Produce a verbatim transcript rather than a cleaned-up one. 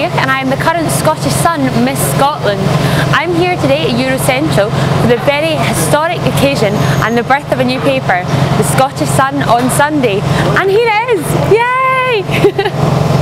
here and I am the current Scottish Sun Miss Scotland. I'm here today at Eurocentral for the very historic occasion and the birth of a new paper, the Scottish Sun on Sunday. And here it is! Yay!